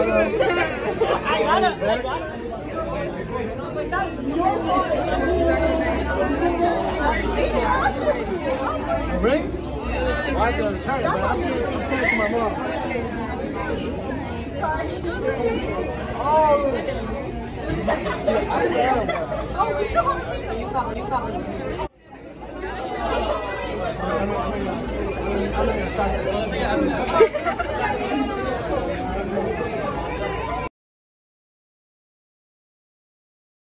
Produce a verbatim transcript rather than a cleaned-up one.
got it. Really? Well, I have to return it, but I'm going to send it to my mom. Oh! You come, you come. I'm going to start this.